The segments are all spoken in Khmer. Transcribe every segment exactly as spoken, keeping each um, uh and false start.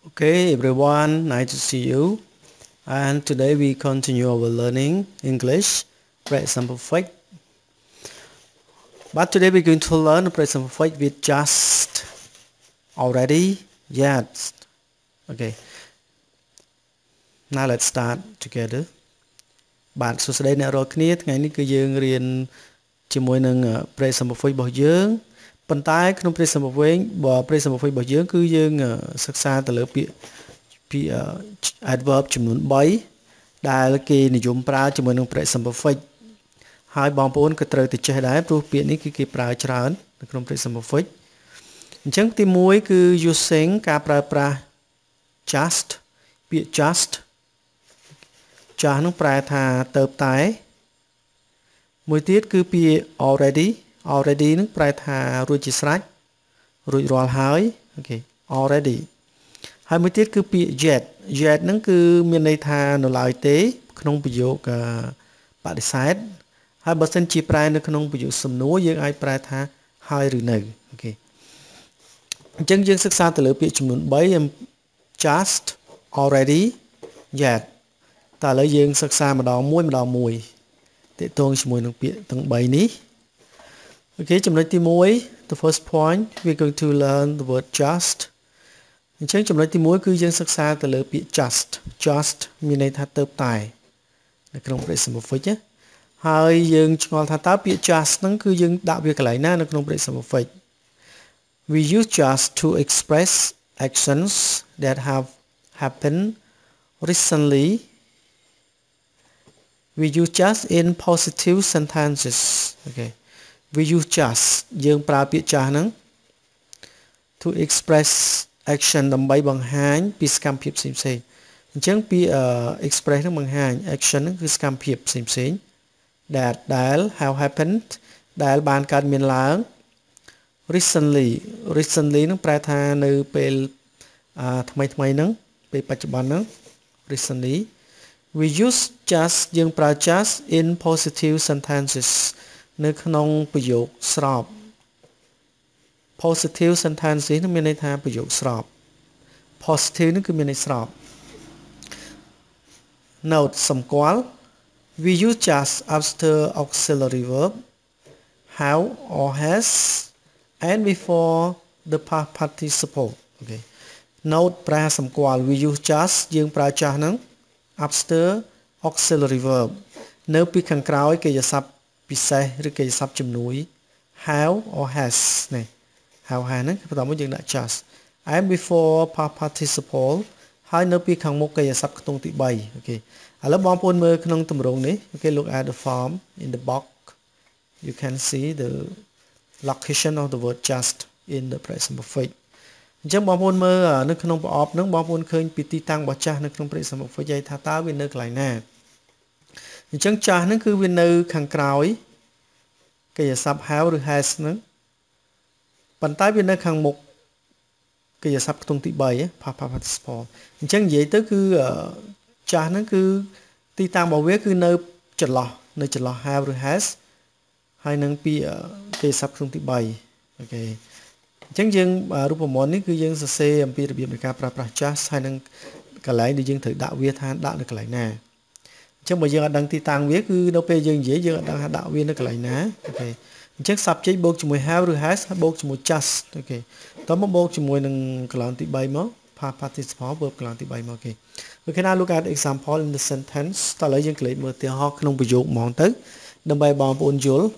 Okay, everyone, nice to see you. And today we continue our learning English present perfect. But today we're going to learn present perfect with just, already, yet. Okay. Now let's start together. បាទសួស្តីអ្នករាល់គ្នាថ្ងៃនេះគឺយើងរៀនជាមួយនឹង present perfect របស់យើងប៉ុន្តែក្នុង present perfect បើ present perfect របស់យើងគឺយើងសិក្សាទៅលើពាក្យពាក្យ adverb ចំនួន3ដែលគេនិយមប្រើជាមួយនឹង present perfect ហើយបងប្អូនក៏ត្រូវតែចេះដែរព្រោះពាក្យនេះគឺគេប្រើច្រើននៅក្នុង present perfect អញ្ចឹងទី1គឺ using ការប្រើប្រាស់ just ពាក្យ just ចាស់នោះប្រែថាទៅតែមួយទៀតគឺពាក្យ already already នឹងប្រែថារួចជាស្រេចរួចរាល់ហើយអូខេ already ហើយមួយទៀតគឺពាក្យ yet yet នឹងគឺមានន័យថានៅឡើយទេក្នុងប្រយោគបដិសេធហើយបើសិនជាប្រែនៅក្នុងប្រយោគសំណួរយើងអាចប្រែថាហើយឬនៅអូខេអញ្ចឹងយើងសិក្សាទៅលើពាក្យចំនួន3 just already yet តើឥឡូវយើងសិក្សាម្ដងមួយម្ដងមួយទាក់ទងជាមួយនឹងពាក្យទាំង3នេះអូខេចំណុចទី1 the first point we're going to learn the word just អញ្ចឹងចំណុចទី1គឺយើងសិក្សាទៅលើពាក្យ just just មានន័យថាទៅតែនៅក្នុង present perfect ណាហើយយើងឆ្ងល់ថាតើពាក្យ just ហ្នឹងគឺយើងដាក់វាកន្លែងណានៅក្នុង present perfect we use just to express actions that have happened recently we use just in positive sentences okay we use just យើងប្រើពាក្យ just ហ្នឹង to express action ដើម្បីបង្ហាញពីសកម្មភាពផ្សេងៗអញ្ចឹងពាក្យ express ហ្នឹងបង្ហាញ action ហ្នឹងគឺសកម្មភាពផ្សេងៗ that ដែល have happened ដែលបានកើតមានឡើង recently recently ហ្នឹងប្រែថានៅពេលថ្មីថ្មីហ្នឹងពេលបច្ចុប្បន្នហ្នឹង recently we use just យើងប្រើ just in positive sentences នៅក្នុងប្រយោគស្រប positive sentences នឹងមានន័យថាប្រយោគស្រប positive នឹងគឺមានន័យស្រប note សម្គាល់ we use just after auxiliary verb have or has and before the past participle okay note ប្រើសម្គាល់ we use just យើងប្រើ just ហ្នឹងafter auxiliary verb នៅពីខាងក្រោយកិរិយាសព្ទពិសេសឬកិរិយាសព្ទជំនួយ have or has នេះ have has ហ្នឹងបន្តមកយើងដាក់ just and before past participle ហើយនៅពីខាងមុខកិរិយាសព្ទខ្ទង់ទី3អូខេឥឡូវបងប្អូនមើលក្នុងទម្រង់នេះអូខេ look at the form in the box you can see the location of the word just in the present perfectអញ្ចឹងបងប្អូនមើលនៅក្នុងប្រអប់ហ្នឹងបងប្អូនឃើញពីទីតាំងរបស់ចាស់នៅក្នុង present perfect និយាយថាតើវានៅកន្លែងណាអញ្ចឹងចាស់ហ្នឹងគឺវានៅខាងក្រោយកិរិយាសព្ទ have ឬ has ហ្នឹងប៉ុន្តែវានៅខាងមុខកិរិយាសព្ទខ្ទង់ទី3 past participle អញ្ចឹងនិយាយទៅគឺចាស់ហ្នឹងគឺទីតាំងរបស់វាគឺនៅចន្លោះនៅចន្លោះ have ឬ has ហើយនឹងពីកិរិយាសព្ទខ្ទង់ទី3អូខេអញ្ចឹងយើងរូបមន្តនេះគឺយើងសរសេរអំពីរបៀបនៃការប្រើប្រាស់ just ហើយនឹងកន្លែងដែលយើងត្រូវដាក់វាថាដាក់នៅកន្លែងណាអញ្ចឹងបើយើងអត់ដឹងទីតាំងវាគឺនៅពេលយើងនិយាយយើងអត់ដឹងថាដាក់វានៅកន្លែងណាអូខេអញ្ចឹង subject បូកជាមួយ have ឬ has ហើយបូកជាមួយ just អូខេតោះមកបូកជាមួយនឹងកន្លងទី3មក past participle បូកកន្លងទី3មកអូខេអូខេណា look at example in the sentence តោះឥឡូវយើងក្លែកមើលឧទាហរណ៍ក្នុងប្រយោគហ្មងទៅដើម្បីបងប្អូនយល់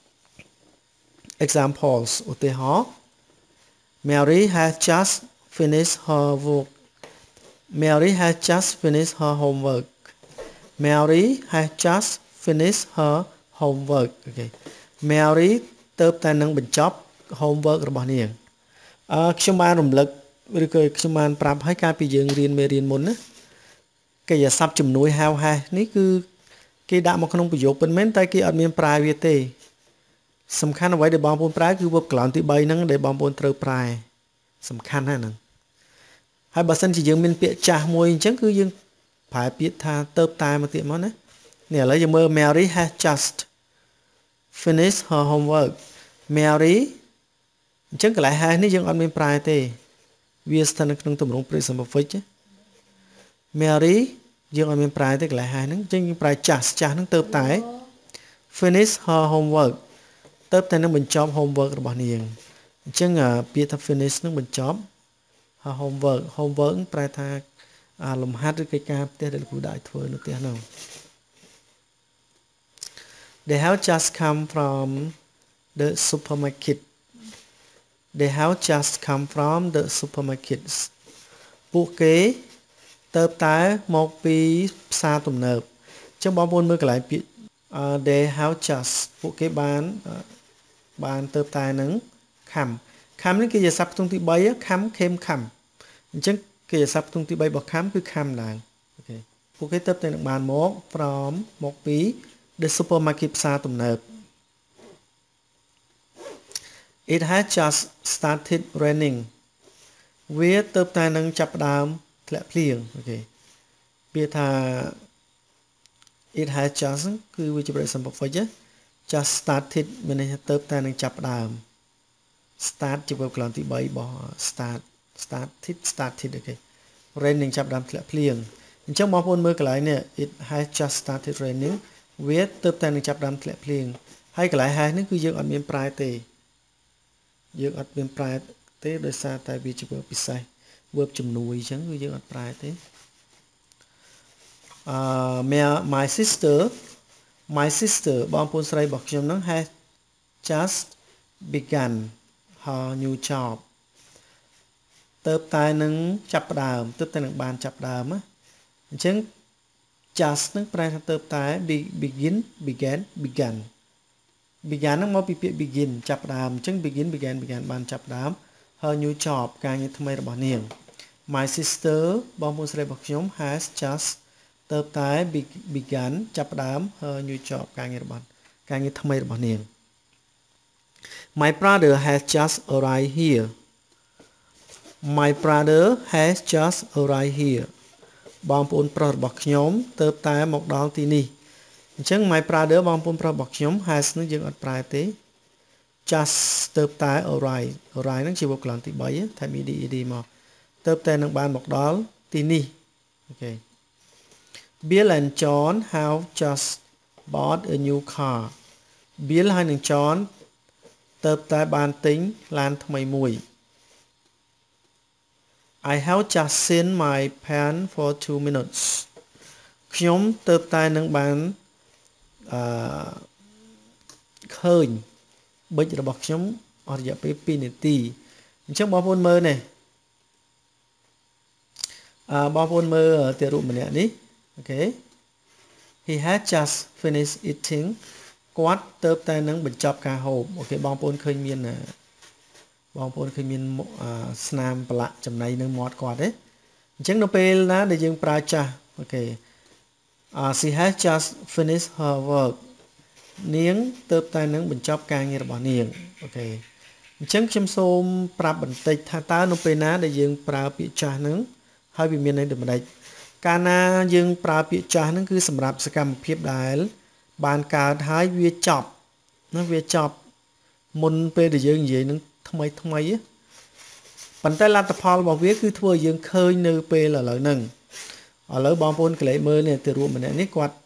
examples ឧទាហរណ៍Mary has just finished her work. Mary has just finished her homework. Mary has just finished her homework. Okay. Mary ទៅតែនឹងបញ្ចប់ homework របស់នាងអឺខ្ញុំបានរំលឹកឬក៏ខ្ញុំបានប្រាប់ឲ្យកាលពីយើងរៀនមេរៀនមុនណាកិរិយាសព្ទជំនួយ have has នេះគឺគេដាក់មកក្នុងប្រយោគប៉ុន្មានតែគេអត់មានប្រើវាទេសំខាន់អ្វីដែលបងប្អូនប្រើគឺ verb កន្លងទី3ហ្នឹងដែលបងប្អូនត្រូវប្រើសំខាន់ណាស់ហ្នឹងហើយបើសិនជាយើងមានពាក្យចាស់មួយអញ្ចឹងគឺយើងប្រើពាក្យថាទៅតែមកទៀតមកណានេះឥឡូវយើងមើល Mary has just finished her homework Mary អញ្ចឹងកន្លែង has នេះយើងអត់មានប្រើទេវាស្ថិតនៅក្នុងទម្រង់ present perfect Mary យើងអត់មានប្រើទេកន្លែងហើយហ្នឹងអញ្ចឹងយើងប្រើ just ចាស់ហ្នឹងទៅតែ finish her homework ទៅតែនឹងបញ្ចប់ homework របស់នាងអញ្ចឹងពាក្យថា finish ហ្នឹងបញ្ចប់ her homework homework ប្រែថាលំហាត់ឬកិច្ចការផ្ទះដែលលោកគ្រូដាក់ឲ្យធ្វើនៅផ្ទះហ្នឹង They have just come from the supermarket They have just come from the supermarkets ពួកគេទៅតែមកពីផ្សារទំនើបអញ្ចឹងបងប្អូនមើលកន្លែងពាក្យ They have just ពួកគេបានបានទៅតែនឹង come come នេះគឺជាសព្ទផ្ទុំទី3 come came come អញ្ចឹងគេសព្ទផ្ទុំទី3របស់ come គឺ come ឡើងអូខេពួកគេទៅតែនឹងបានមក from មកពី the supermarket ផ្សារទំនើប It has just started raining វាទៅតែនឹងចាប់ផ្ដើមធ្លាក់ភ្លៀងអូខេពាក្យថា It has just គឺវាជា present perfect just started មានន័យថាទៅតែនឹងចាប់ផ្ដើម start ជា verb កន្លងទី3របស់ start started started អូខេ raining ចាប់ផ្ដើមធ្លាក់ភ្លៀងអញ្ចឹងបងប្អូនមើលកន្លែងនេះ It has just started raining វាទៅតែនឹងចាប់ផ្ដើមធ្លាក់ភ្លៀងហើយកន្លែង has នេះគឺយើងអត់មានប្រើទេយើងអត់មានប្រើទេដោយសារតែវាជា verb ពិសេស verb ជំនួយអញ្ចឹងគឺយើងអត់ប្រើទេអឺ my sister my sister បងប្អូនស្រីរបស់ខ្ញុំហ្នឹង has just begun her new job ទៅតែនឹងចាប់ផ្ដើមទៅតែនឹងបានចាប់ផ្ដើមណាអញ្ចឹង just ហ្នឹងប្រែថាទៅតែ begin began began began ហ្នឹងមកពីពាក្យ begin ចាប់ផ្ដើមអញ្ចឹង begin began began បានចាប់ផ្ដើម her new job ការងារថ្មីរបស់នាង My sister បងប្អូនស្រីរបស់ខ្ញុំ has just ទៅតែ began ចាប់ផ្ដើម her new job ការងាររបស់ការងារថ្មីរបស់នាង My brother has just arrived here My brother has just arrived here បងប្អូនប្រុសរបស់ខ្ញុំទៅតែមកដល់ទីនេះអញ្ចឹង my brother បងប្អូនប្រុសរបស់ខ្ញុំ has នឹងយើងអត់ប្រើទេ just ទៅតែ arrive arrive ហ្នឹងជា verb កន្លងទី3ថា ed ed មកទៅតែនឹងបានមកដល់ទីនេះអូខេ Bill and John have just bought a new car Bill ហើយនិង John ទៅតែបានទិញឡានថ្មីមួយ I have just seen my pen for two minutes ខ្ញុំទៅតែនឹងបានអឺឃើញប៊ិចរបស់ខ្ញុំអស់រយៈពេល2នាទីអញ្ចឹងបងប្អូនមើលនេះអឺបងប្អូនមើលទារូបម្នាក់នេះអូខេ He had just finished eating គាត់ទៅតែនឹងបញ្ចប់ការហូបអូខេបងប្អូនឃើញមានបងប្អូនឃើញមានស្នាមប្រឡាក់ចំណៃនៅមាត់គាត់ទេអញ្ចឹងនៅពេលណាដែលយើងប្រើចាស់អូខេ Uh, she has just finished her work នាងទៅតែនឹងបញ្ចប់ការងាររបស់នាងអូខេអញ្ចឹងខ្ញុំសូមប្រាប់បន្តិចថាតើនៅពេលណាដែលយើងប្រើពាក្យចាស់ហ្នឹងហើយវាមានន័យដូចម្ដេចកាលណាយើងប្រើពាក្យចាស់ហ្នឹងគឺសម្រាប់សកម្មភាពដែលបានកើតហើយវាចប់ណាវាចប់មុនពេលដែលយើងនិយាយនឹងថ្មីថ្មីប៉ុន្តែលទ្ធផលរបស់វាគឺធ្វើឲ្យយើងឃើញនៅពេលឥឡូវហ្នឹងឥឡូវបងប្អូនកលេចមើលនេះទៅរួមម្នាក់នេះគាត់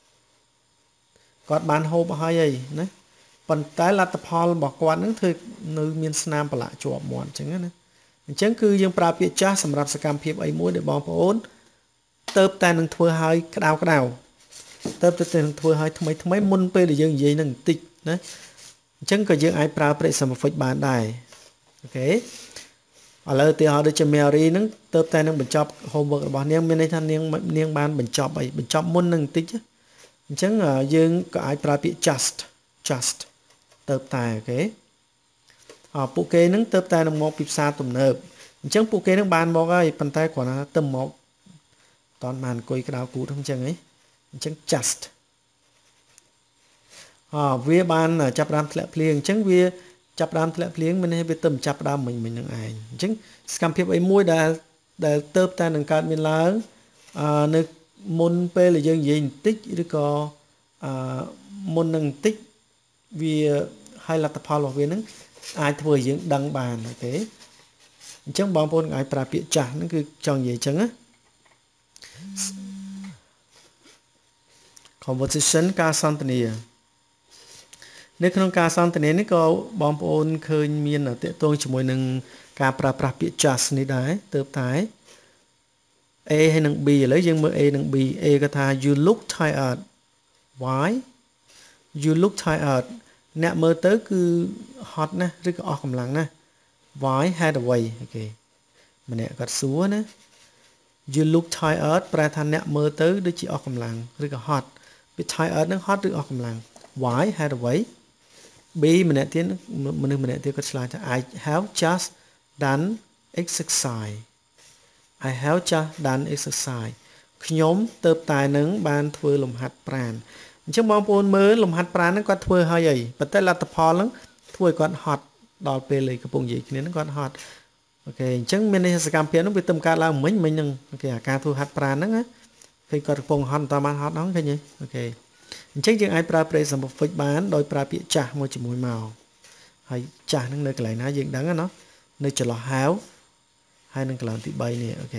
គាត់បានហូបហើយហើយណាប៉ុន្តែលទ្ធផលរបស់គាត់នឹងធ្វើនៅមានស្នាមប្រឡាក់ជាប់មាត់អញ្ចឹងណាអញ្ចឹងគឺយើងប្រើពាក្យចាស់សម្រាប់សកម្មភាពអីមួយដែលបងប្អូនទៅតែនឹងធ្វើឲ្យក្តៅក្តៅទៅទៅនឹងធ្វើឲ្យថ្មីថ្មីមុនពេលដែលយើងនិយាយនឹងបន្តិចណាអញ្ចឹងក៏យើងអាចប្រើ present perfect បានដែរអូខេឥឡូវឧទាហរណ៍ដូចជា Mary ហ្នឹងទៅតែនឹងបញ្ចប់ homework របស់នាងមានន័យថានាងនាងបានបញ្ចប់អីបញ្ចប់មុននឹងបន្តិចអញ្ចឹងយើងក៏អាចប្រើពាក្យ just just ទៅតែអូខេអើពួកគេហ្នឹងទៅតែនឹងមកពីផ្សារទំនើបអញ្ចឹងពួកគេហ្នឹងបានមកហើយប៉ុន្តែគ្រាន់តែទៅមកតន់បានអង្គុយក្តៅគូតអញ្ចឹងហីអញ្ចឹង just អើវាបានចាប់ដើមធ្លាក់ភ្លៀងអញ្ចឹងវាចាប់ដើមធ្លាក់ភ្លៀងមានន័យវាទៅចាប់ដើមមិញមិញនឹងឯងអញ្ចឹងសកម្មភាពអីមួយដែលដែលទៅតែនឹងកើតមានឡើងអឺនៅមុនពេលដែលយើងនិយាយបន្តិចឬក៏អឺមុននឹងបន្តិចវាហើយលទ្ធផលរបស់វានឹងអាចធ្វើឲ្យយើងដឹងបានអូខេអញ្ចឹងបងប្អូនអាចប្រើពាក្យចាស់ហ្នឹងគឺចង់និយាយអញ្ចឹងណា conversation ការសន្ទនានៅក្នុងការសន្ទនានេះក៏បងប្អូនឃើញមានតកតងជាមួយនឹងការប្រើប្រាស់ពាក្យ just នេះដែរទើបតែ A ហើយនិង B ឥឡូវយើងមើល A និង B A គាត់ថា you look tired why you look tired អ្នកមើលទៅគឺហត់ណាស់ឬក៏អស់កម្លាំងណាស់ why ហេតុអ្វីអូខេម្នាក់គាត់សួរណា you look tired ប្រែថាអ្នកមើលទៅដូចជាអស់កម្លាំងឬក៏ហត់ពាក្យ tired នឹងហត់ឬអស់កម្លាំង why ហេតុអ្វី B ម្នាក់ទៀតមនុស្សម្នាក់ទៀតគាត់ឆ្លើយថា I have just done exercise I have just done exercise ខ្ញុំទៅតែនឹងបានធ្វើលំហាត់ប្រាណអញ្ចឹងបងប្អូនមើលលំហាត់ប្រាណហ្នឹងគាត់ធ្វើហើយអីប៉ុន្តែលទ្ធផលហ្នឹងធ្វើឲ្យគាត់ហត់ដល់ពេលលេកំពុងនិយាយគ្នាហ្នឹងគាត់ហត់អូខេអញ្ចឹងមានន័យថាសកម្មភាពហ្នឹងវាទៅកើតឡើងមិញមិញហ្នឹងអូខេអាការធ្វើហាត់ប្រាណហ្នឹងណាឃើញគាត់កំពុងហត់តើបានហត់ហ្នឹងឃើញទេអូខេអញ្ចឹងយើងអាចប្រើ present perfect បានដោយប្រើពាក្យចាស់មួយជាមួយមកហើយចាស់ហ្នឹងនៅកន្លែងណាយើងដឹងណានៅចន្លោះ have ហើយនឹងកន្លែងទី3នេះអូខេ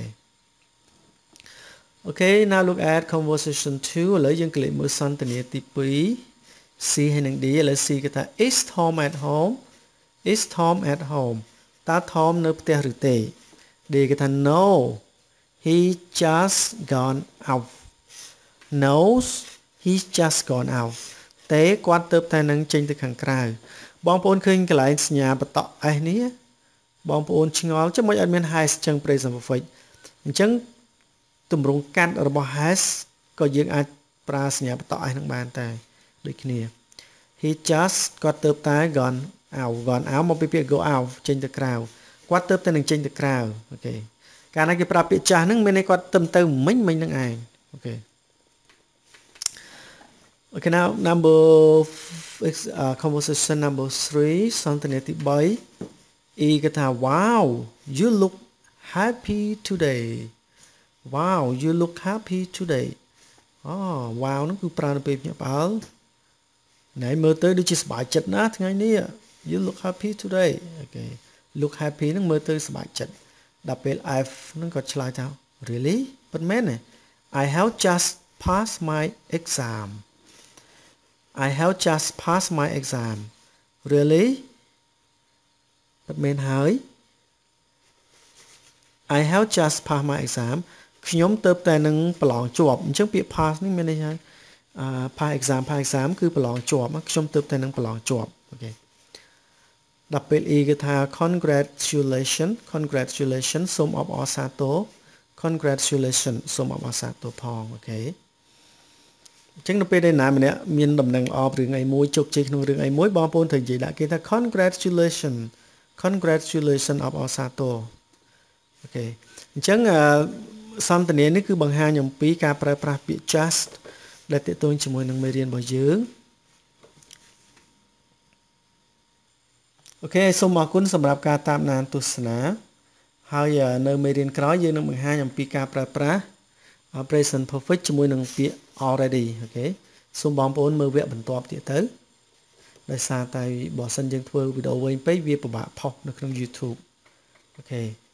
អូខេ now look at conversation two ឥឡូវយើងកលេចមើលសន្ទនាទី2 C ហើយនឹង D ឥឡូវ C គេថា is Tom at home is Tom at home តើ Tom នៅផ្ទះឬទេ D គេថា no he just gone out no he's just gone out ទេគាត់ទៅតែនឹងចេញទៅខាងក្រៅបងប្អូនឃើញកន្លែងសញ្ញាបតក S នេះបងប្អូនឆ្ងល់ចាំមិនអត់មាន has ចឹង present perfect អញ្ចឹងទម្រង់កាត់របស់ has ក៏យើងអាចប្រើសញ្ញាបតក S នឹងបានតែដូចគ្នា he just គាត់ទៅតែ gone out gone out មកពីពាក្យ go out ចេញទៅក្រៅគាត់ទៅតែនឹងចេញទៅក្រៅអូខេកាលណាគេប្រើពាក្យចាស់ហ្នឹងមានន័យគាត់ទៅទៅមិញមិញហ្នឹងឯងអូខេOkay, now number uh, conversation number three សន្ទនាទី3 E គេថា wow you look happy today wow you look happy today អូ wow ហ្នឹងគឺប្រើនៅពេលភ្ញាក់ផ្អើលណែមើលទៅដូចជាសប្បាយចិត្តណាស់ថ្ងៃនេះ you look happy today okay look happy ហ្នឹងមើលទៅសប្បាយចិត្តដល់ពេល F ហ្នឹងក៏ឆ្លើយថា really ប៉ុន្មានទេ I have just passed my exam I have just passed my exam really ប៉ុន្មានហើយ I have just passed my exam ខ្ញុំទៅតែនឹងប្រឡងជាប់អញ្ចឹងពាក្យ pass នេះមានន័យថា pass exam pass exam គឺប្រឡងជាប់ខ្ញុំទៅតែនឹងប្រឡងជាប់អូខេដល់ពេល E គេថា congratulation congratulation សូមអបអរសាទរ congratulation សូមអបអរសាទរផងអូខេអញ្ចឹងនៅពេលដែលណាម្នាក់មានដំណឹងល្អរឿងអីមួយជោគជ័យក្នុងរឿងអីមួយបងប្អូនត្រូវនិយាយដាក់គេថា congratulation congratulation អបអរសាទរអូខេអញ្ចឹងសន្ទនានេះគឺបង្ហាញអំពីការប្រើប្រាស់ពាក្យ just ដែលទាក់ទងជាមួយនឹងមេរៀនរបស់យើងអូខេសូមអរគុណសម្រាប់ការតាមដានទស្សនាហើយនៅមេរៀនក្រោយយើងនឹងបង្ហាញអំពីការប្រើប្រាស់ present perfect ជាមួយនឹងពាក្យ already អូខេសូមបងប្អូនមើលវគ្គបន្ទាប់ទៀតទៅដោយសារតែបើសិនយើងធ្វើវីដេអូវែងពេកវាពិបាកផុសនៅក្នុង YouTube អូខេ